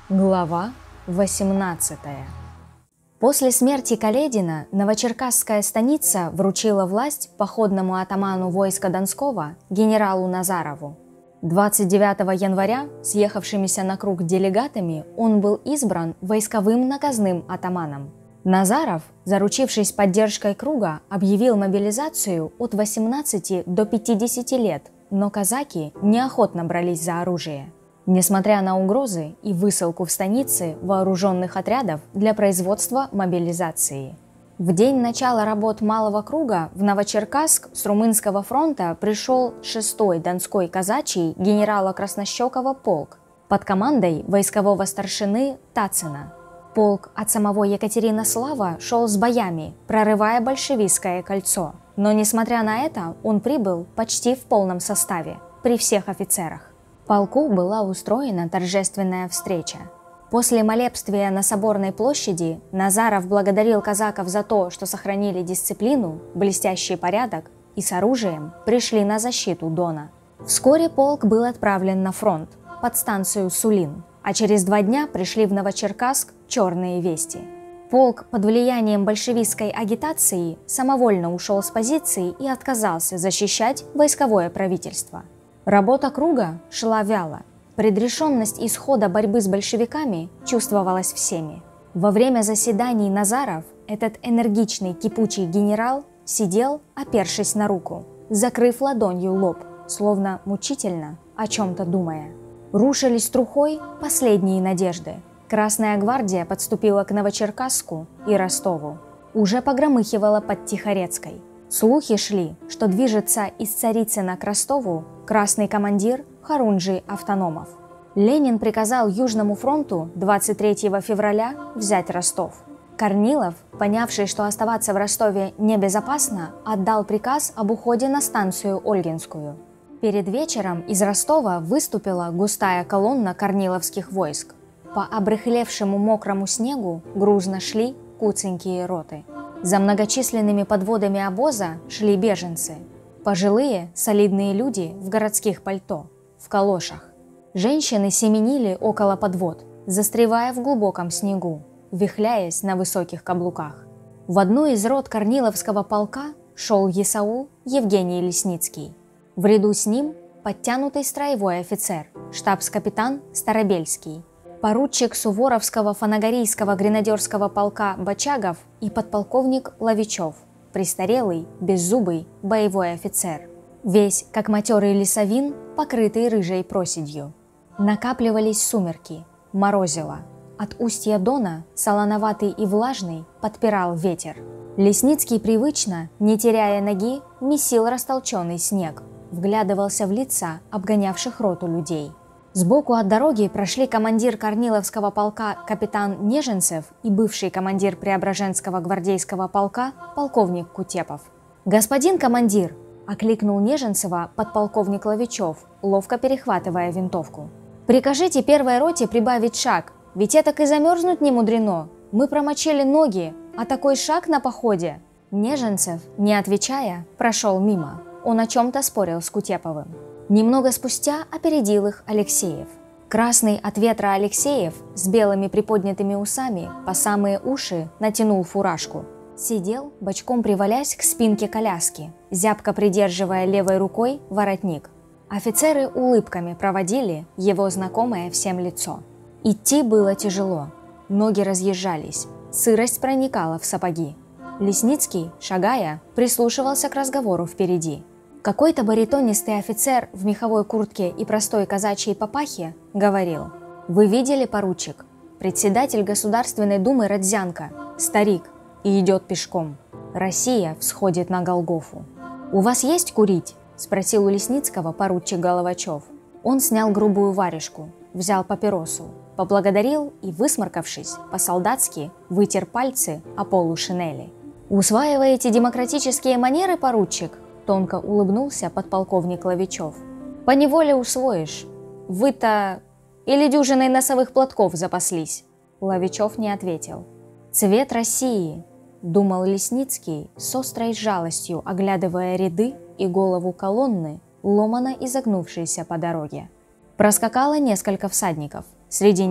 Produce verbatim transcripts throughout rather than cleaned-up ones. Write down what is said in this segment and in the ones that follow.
Глава восемнадцатая. После смерти Каледина Новочеркасская станица вручила власть походному атаману войска Донского генералу Назарову. двадцать девятого января съехавшимися на круг делегатами он был избран войсковым наказным атаманом. Назаров, заручившись поддержкой круга, объявил мобилизацию от восемнадцати до пятидесяти лет, но казаки неохотно брались за оружие, несмотря на угрозы и высылку в станицы вооруженных отрядов для производства мобилизации. В день начала работ Малого круга в Новочеркасск с Румынского фронта пришел шестой Донской казачий генерала Краснощекова полк под командой войскового старшины Тацина. Полк от самого Екатеринослава шел с боями, прорывая большевистское кольцо, но, несмотря на это, он прибыл почти в полном составе, при всех офицерах. Полку была устроена торжественная встреча. После молебствия на Соборной площади Назаров благодарил казаков за то, что сохранили дисциплину, блестящий порядок и с оружием пришли на защиту Дона. Вскоре полк был отправлен на фронт, под станцию Сулин, а через два дня пришли в Новочеркасск черные вести. Полк под влиянием большевистской агитации самовольно ушел с позиции и отказался защищать войсковое правительство. Работа круга шла вяло. Предрешенность исхода борьбы с большевиками чувствовалась всеми. Во время заседаний Назаров, этот энергичный кипучий генерал, сидел, опершись на руку, закрыв ладонью лоб, словно мучительно о чем-то думая. Рушились трухой последние надежды. Красная гвардия подступила к Новочеркасску и Ростову. Уже погромыхивала под Тихорецкой. Слухи шли, что движется из Царицына к Ростову красный командир Хорунжий Автономов. Ленин приказал Южному фронту двадцать третьего февраля взять Ростов. Корнилов, понявший, что оставаться в Ростове небезопасно, отдал приказ об уходе на станцию Ольгинскую. Перед вечером из Ростова выступила густая колонна корниловских войск. По обрыхлевшему мокрому снегу грузно шли куценькие роты. За многочисленными подводами обоза шли беженцы. Пожилые, солидные люди в городских пальто, в калошах. Женщины семенили около подвод, застревая в глубоком снегу, вихляясь на высоких каблуках. В одну из рот Корниловского полка шел Есаул Евгений Лесницкий. В ряду с ним подтянутый строевой офицер, штабс-капитан Старобельский, поручик Суворовского фанагорийского гренадерского полка Бочагов и подполковник Ловичев, престарелый, беззубый боевой офицер, весь, как матерый лесовин, покрытый рыжей проседью. Накапливались сумерки, морозило. От устья Дона, солоноватый и влажный, подпирал ветер. Лесницкий привычно, не теряя ноги, месил растолченный снег, вглядывался в лица обгонявших роту людей. Сбоку от дороги прошли командир Корниловского полка капитан Неженцев и бывший командир Преображенского гвардейского полка полковник Кутепов. «Господин командир!» – окликнул Неженцева подполковник Ловичев, ловко перехватывая винтовку. «Прикажите первой роте прибавить шаг, ведь этак и замерзнуть не мудрено. Мы промочили ноги, а такой шаг на походе!» Неженцев, не отвечая, прошел мимо. Он о чем-то спорил с Кутеповым. Немного спустя опередил их Алексеев. Красный от ветра Алексеев с белыми приподнятыми усами по самые уши натянул фуражку. Сидел, бочком привалясь к спинке коляски, зябко придерживая левой рукой воротник. Офицеры улыбками проводили его знакомое всем лицо. Идти было тяжело, ноги разъезжались, сырость проникала в сапоги. Лесницкий, шагая, прислушивался к разговору впереди. Какой-то баритонистый офицер в меховой куртке и простой казачьей папахе говорил: «Вы видели, поручик? Председатель Государственной Думы Родзянко, старик, и идет пешком. Россия всходит на Голгофу». «У вас есть курить?» – спросил у Лесницкого поручик Головачев. Он снял грубую варежку, взял папиросу, поблагодарил и, высморкавшись, по-солдатски вытер пальцы о полу шинели. «Усваиваете демократические манеры, поручик?» Тонко улыбнулся подполковник Ловичев. «Поневоле усвоишь. Вы-то или дюжиной носовых платков запаслись?» Ловичев не ответил. «Цвет России», — думал Лесницкий с острой жалостью, оглядывая ряды и голову колонны, ломано изогнувшейся по дороге. Проскакало несколько всадников. Среди них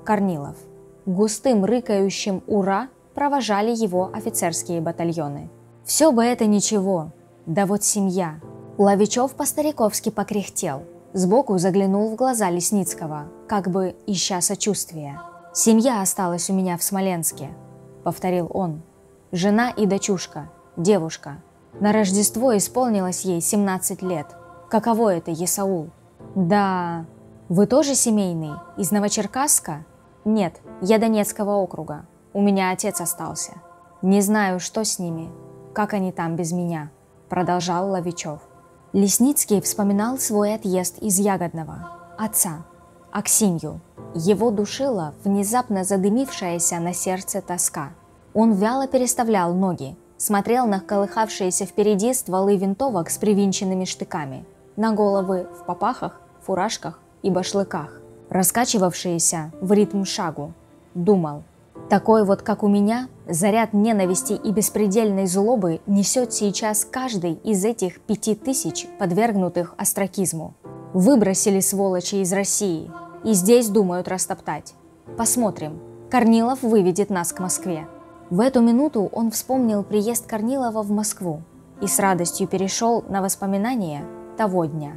Корнилов. Густым рыкающим «Ура!» провожали его офицерские батальоны. Все бы это ничего, да вот семья. Ловичев по-стариковски покряхтел. Сбоку заглянул в глаза Лесницкого, как бы ища сочувствия. «Семья осталась у меня в Смоленске», — повторил он. «Жена и дочушка, девушка. На Рождество исполнилось ей семнадцать лет. Каково это, Есаул?» «Да... Вы тоже семейный? Из Новочеркасска?» «Нет, я Донецкого округа. У меня отец остался. Не знаю, что с ними, как они там без меня», — продолжал Ловичев. Лесницкий вспоминал свой отъезд из Ягодного, отца, Аксинью. Его душила внезапно задымившаяся на сердце тоска. Он вяло переставлял ноги, смотрел на колыхавшиеся впереди стволы винтовок с привинченными штыками, на головы в попахах, фуражках и башлыках, раскачивавшиеся в ритм шагу. Думал: такой вот, как у меня, заряд ненависти и беспредельной злобы несет сейчас каждый из этих пяти тысяч, подвергнутых остракизму. Выбросили сволочи из России, и здесь думают растоптать. Посмотрим. Корнилов выведет нас к Москве. В эту минуту он вспомнил приезд Корнилова в Москву и с радостью перешел на воспоминания того дня.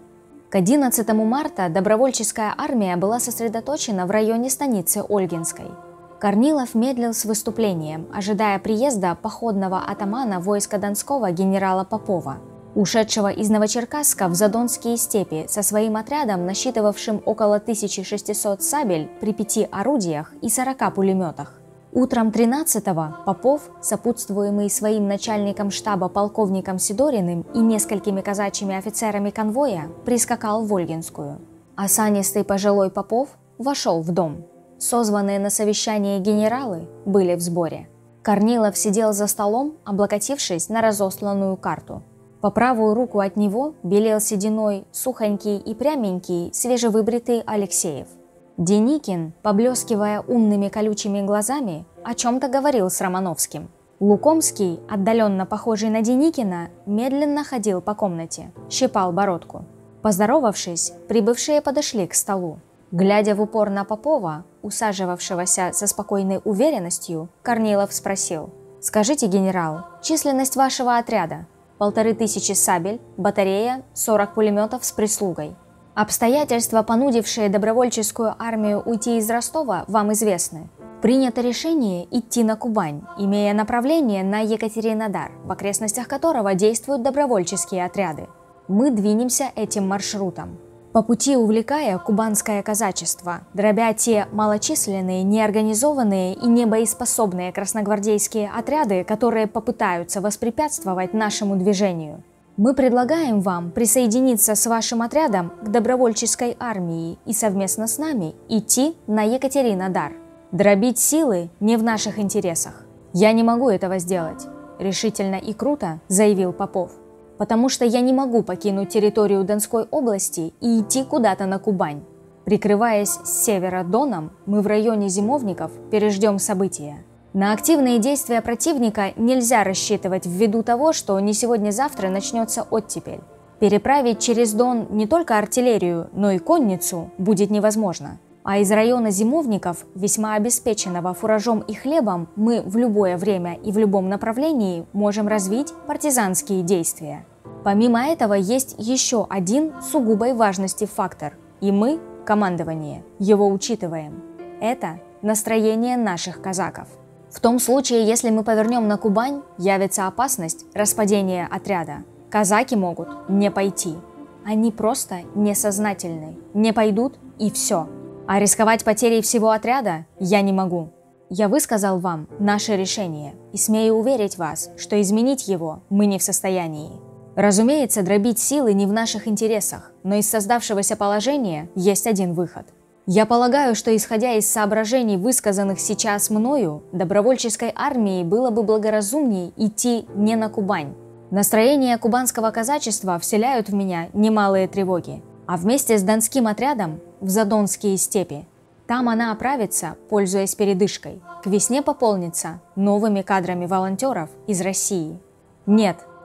К одиннадцатому марта добровольческая армия была сосредоточена в районе станицы Ольгинской. Корнилов медлил с выступлением, ожидая приезда походного атамана войска Донского генерала Попова, ушедшего из Новочеркасска в Задонские степи со своим отрядом, насчитывавшим около тысячи шестисот сабель при пяти орудиях и сорока пулеметах. Утром тринадцатого Попов, сопутствуемый своим начальником штаба полковником Сидориным и несколькими казачьими офицерами конвоя, прискакал в Ольгинскую. Осанистый пожилой Попов вошел в дом. Созванные на совещании генералы были в сборе. Корнилов сидел за столом, облокотившись на разосланную карту. По правую руку от него белел сединой сухонький и пряменький, свежевыбритый Алексеев. Деникин, поблескивая умными колючими глазами, о чем-то говорил с Романовским. Лукомский, отдаленно похожий на Деникина, медленно ходил по комнате, щипал бородку. Поздоровавшись, прибывшие подошли к столу. Глядя в упор на Попова, усаживавшегося со спокойной уверенностью, Корнилов спросил: «Скажите, генерал, численность вашего отряда?» «Полторы тысячи сабель, батарея, сорок пулеметов с прислугой. Обстоятельства, понудившие добровольческую армию уйти из Ростова, вам известны. Принято решение идти на Кубань, имея направление на Екатеринодар, в окрестностях которого действуют добровольческие отряды. Мы двинемся этим маршрутом, по пути увлекая кубанское казачество, дробя те малочисленные, неорганизованные и небоеспособные красногвардейские отряды, которые попытаются воспрепятствовать нашему движению. Мы предлагаем вам присоединиться с вашим отрядом к добровольческой армии и совместно с нами идти на Екатеринодар. Дробить силы не в наших интересах. Я не могу этого сделать», — решительно и круто заявил Попов. «Потому что я не могу покинуть территорию Донской области и идти куда-то на Кубань. Прикрываясь с севера Доном, мы в районе Зимовников переждем события. На активные действия противника нельзя рассчитывать ввиду того, что не сегодня-завтра начнется оттепель. Переправить через Дон не только артиллерию, но и конницу будет невозможно. А из района Зимовников, весьма обеспеченного фуражом и хлебом, мы в любое время и в любом направлении можем развить партизанские действия. Помимо этого есть еще один сугубой важности фактор, и мы, командование, его учитываем. Это настроение наших казаков. В том случае, если мы повернем на Кубань, явится опасность распадения отряда. Казаки могут не пойти. Они просто несознательны. Не пойдут и все. А рисковать потерей всего отряда я не могу. Я высказал вам наше решение и смею уверить вас, что изменить его мы не в состоянии. Разумеется, дробить силы не в наших интересах, но из создавшегося положения есть один выход. Я полагаю, что, исходя из соображений, высказанных сейчас мною, добровольческой армии было бы благоразумнее идти не на Кубань. Настроения кубанского казачества вселяют в меня немалые тревоги. А вместе с донским отрядом в Задонские степи. Там она оправится, пользуясь передышкой. К весне пополнится новыми кадрами волонтеров из России. Нет,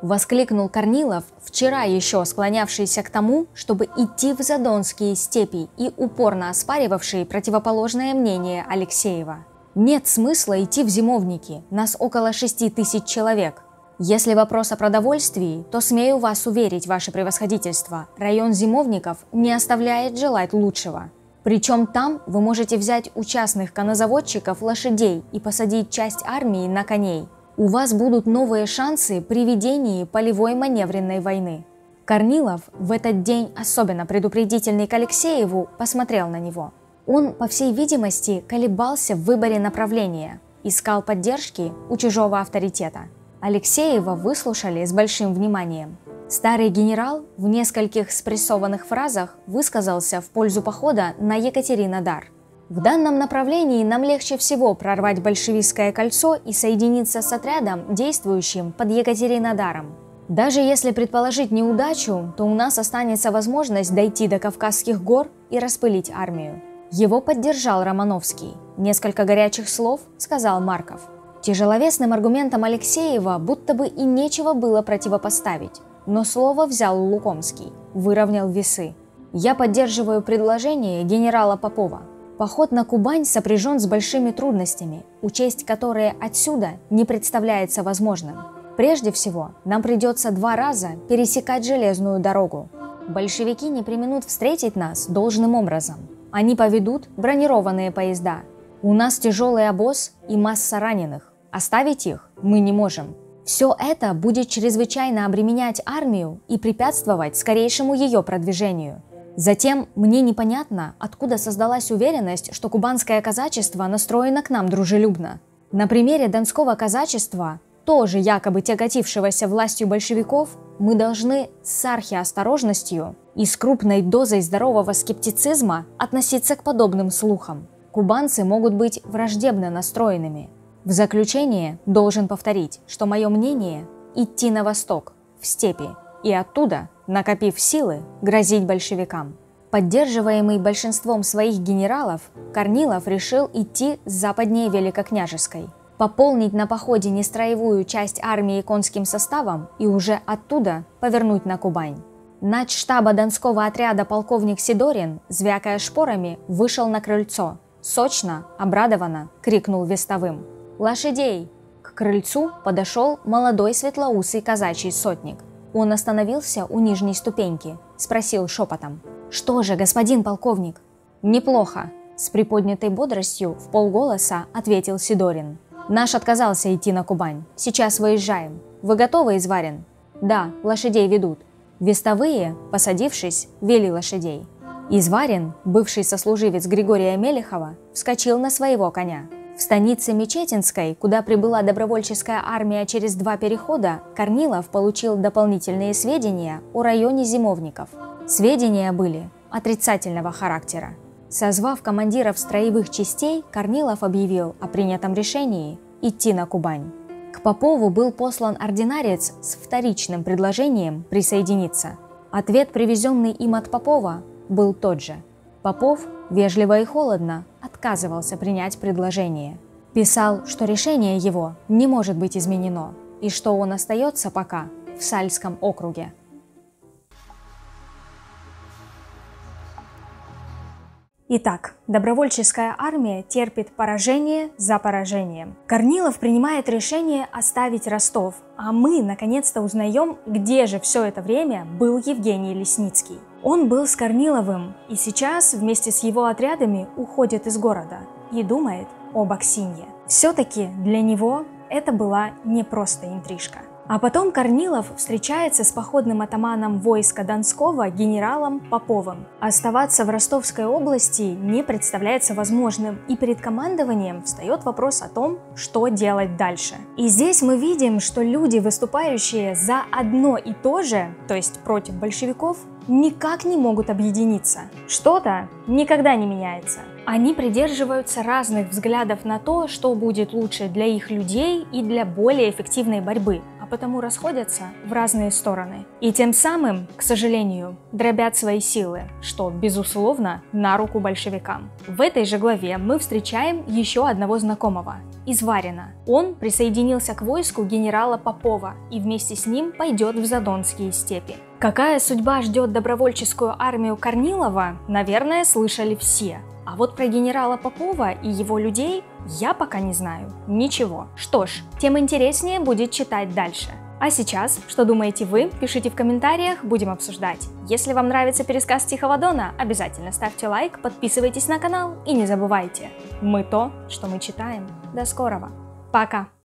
– воскликнул Корнилов, вчера еще склонявшийся к тому, чтобы идти в Задонские степи и упорно оспаривавший противоположное мнение Алексеева. «Нет смысла идти в зимовники, нас около шести тысяч человек. Если вопрос о продовольствии, то смею вас уверить, ваше превосходительство, район зимовников не оставляет желать лучшего. Причем там вы можете взять у частных коннозаводчиков лошадей и посадить часть армии на коней. У вас будут новые шансы при ведении полевой маневренной войны». Корнилов, в этот день особенно предупредительный к Алексееву, посмотрел на него. Он, по всей видимости, колебался в выборе направления, искал поддержки у чужого авторитета. Алексеева выслушали с большим вниманием. Старый генерал в нескольких спрессованных фразах высказался в пользу похода на Екатеринодар. «В данном направлении нам легче всего прорвать большевистское кольцо и соединиться с отрядом, действующим под Екатеринодаром. Даже если предположить неудачу, то у нас останется возможность дойти до Кавказских гор и распылить армию». Его поддержал Романовский. Несколько горячих слов сказал Марков. Тяжеловесным аргументом Алексеева будто бы и нечего было противопоставить, но слово взял Лукомский, выровнял весы. «Я поддерживаю предложение генерала Попова. Поход на Кубань сопряжен с большими трудностями, учесть которые отсюда не представляется возможным. Прежде всего, нам придется два раза пересекать железную дорогу. Большевики не преминут встретить нас должным образом. Они поведут бронированные поезда. У нас тяжелый обоз и масса раненых. Оставить их мы не можем. Все это будет чрезвычайно обременять армию и препятствовать скорейшему ее продвижению. Затем мне непонятно, откуда создалась уверенность, что кубанское казачество настроено к нам дружелюбно. На примере донского казачества, тоже якобы тяготившегося властью большевиков, мы должны с архиосторожностью и с крупной дозой здорового скептицизма относиться к подобным слухам. Кубанцы могут быть враждебно настроенными. В заключение должен повторить, что мое мнение – идти на восток, в степи, и оттуда, накопив силы, грозить большевикам». Поддерживаемый большинством своих генералов, Корнилов решил идти западнее Великокняжеской, пополнить на походе нестроевую часть армии конским составом и уже оттуда повернуть на Кубань. Начштаба Донского отряда полковник Сидорин, звякая шпорами, вышел на крыльцо. Сочно, обрадованно крикнул вестовым: «Лошадей!» К крыльцу подошел молодой светлоусый казачий сотник. Он остановился у нижней ступеньки, спросил шепотом: «Что же, господин полковник?» «Неплохо», — с приподнятой бодростью в полголоса ответил Сидорин. «Наш отказался идти на Кубань. Сейчас выезжаем. Вы готовы, Изварин?» «Да, лошадей ведут». Вестовые, посадившись, вели лошадей. Изварин, бывший сослуживец Григория Мелехова, вскочил на своего коня. В станице Мечетинской, куда прибыла добровольческая армия через два перехода, Корнилов получил дополнительные сведения о районе зимовников. Сведения были отрицательного характера. Созвав командиров строевых частей, Корнилов объявил о принятом решении идти на Кубань. К Попову был послан ординарец с вторичным предложением присоединиться. Ответ, привезенный им от Попова, был тот же. Попов, вежливо и холодно, отказывался принять предложение. Писал, что решение его не может быть изменено, и что он остается пока в Сальском округе. Итак, добровольческая армия терпит поражение за поражением. Корнилов принимает решение оставить Ростов, а мы наконец-то узнаем, где же все это время был Евгений Лесницкий. Он был с Корниловым и сейчас вместе с его отрядами уходит из города и думает об Аксинье. Все-таки для него это была не просто интрижка. А потом Корнилов встречается с походным атаманом войска Донского генералом Поповым. Оставаться в Ростовской области не представляется возможным, и перед командованием встает вопрос о том, что делать дальше. И здесь мы видим, что люди, выступающие за одно и то же, то есть против большевиков, никак не могут объединиться. Что-то никогда не меняется. Они придерживаются разных взглядов на то, что будет лучше для их людей и для более эффективной борьбы, а потому расходятся в разные стороны. И тем самым, к сожалению, дробят свои силы, что, безусловно, на руку большевикам. В этой же главе мы встречаем еще одного знакомого – из Варина. Он присоединился к войску генерала Попова и вместе с ним пойдет в Задонские степи. Какая судьба ждет добровольческую армию Корнилова, наверное, слышали все. А вот про генерала Попова и его людей я пока не знаю ничего. Что ж, тем интереснее будет читать дальше. А сейчас, что думаете вы, пишите в комментариях, будем обсуждать. Если вам нравится пересказ Тихого Дона, обязательно ставьте лайк, подписывайтесь на канал и не забывайте, мы то, что мы читаем. До скорого. Пока!